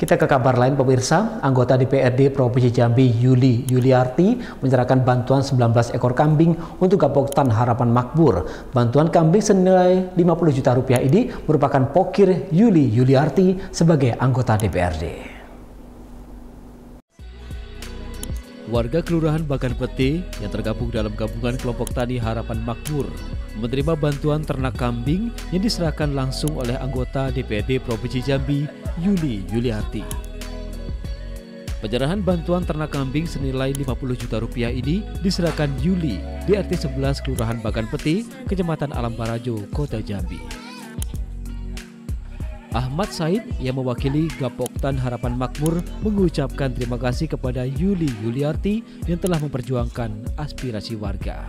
Kita ke kabar lain pemirsa, anggota DPRD Provinsi Jambi Yuli Yuliarti menyerahkan bantuan 19 ekor kambing untuk Gapoktan Harapan Makmur. Bantuan kambing senilai 50 juta rupiah ini merupakan pokir Yuli Yuliarti sebagai anggota DPRD. Warga Kelurahan Bagan Pete yang tergabung dalam gabungan kelompok tani Harapan Makmur menerima bantuan ternak kambing yang diserahkan langsung oleh anggota DPRD Provinsi Jambi Yuli Yuliarti. Penyerahan bantuan ternak kambing senilai 50 juta rupiah ini diserahkan Yuli di RT 11 Kelurahan Bagan Pete, Kecamatan Alam Barajo, Kota Jambi. Ahmad Said yang mewakili Gapoktan Harapan Makmur mengucapkan terima kasih kepada Yuli Yuliarti yang telah memperjuangkan aspirasi warga.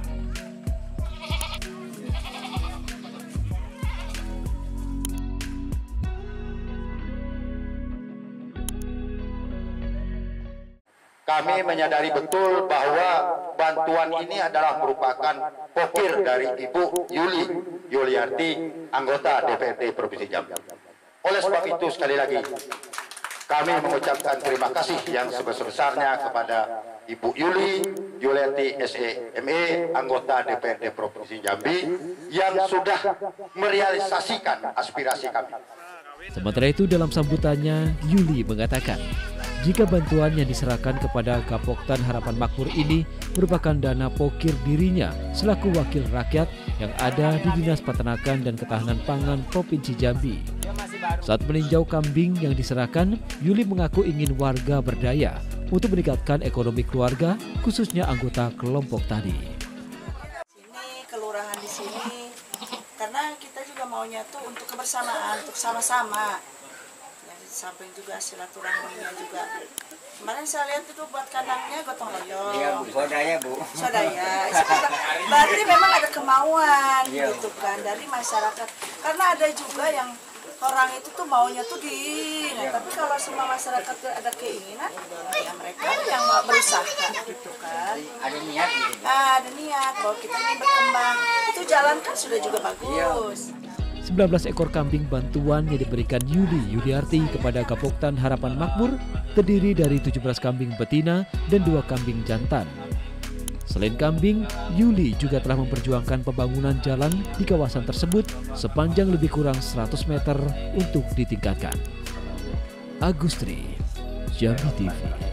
Kami menyadari betul bahwa bantuan ini adalah merupakan pokir dari Ibu Yuli Yuliarti, anggota DPRD Provinsi Jambi. Oleh sebab itu, sekali lagi, kami mengucapkan terima kasih yang sebesar-besarnya kepada Ibu Yuli Yuliarti SEME, anggota DPRD Provinsi Jambi, yang sudah merealisasikan aspirasi kami. Sementara itu, dalam sambutannya, Yuli mengatakan, jika bantuan yang diserahkan kepada Gapoktan Harapan Makmur ini merupakan dana pokir dirinya selaku wakil rakyat yang ada di Dinas Peternakan dan Ketahanan Pangan Provinsi Jambi. Saat meninjau kambing yang diserahkan, Yuli mengaku ingin warga berdaya untuk meningkatkan ekonomi keluarga, khususnya anggota kelompok tani. Ini kelurahan di sini, karena kita juga maunya tuh untuk kebersamaan, untuk sama-sama. Samping juga silaturahminya juga. Kemarin saya lihat itu buat kandangnya gotong royong. Iya Bu, swadaya Bu. Swadaya. Berarti memang ada kemauan gitu kan dari masyarakat. Karena ada juga yang orang itu tuh maunya tuh tapi kalau semua masyarakat ada keinginan, ya mereka yang mau berusaha gitu kan. Ada niat gitu. Ada niat bahwa kita ingin berkembang. Itu jalan kan sudah juga bagus. 19 ekor kambing bantuan yang diberikan Yuli Yuliarti kepada Gapoktan Harapan Makmur terdiri dari 17 kambing betina dan 2 kambing jantan. Selain kambing, Yuli juga telah memperjuangkan pembangunan jalan di kawasan tersebut sepanjang lebih kurang 100 meter untuk ditingkatkan. Agustri, Jambi TV.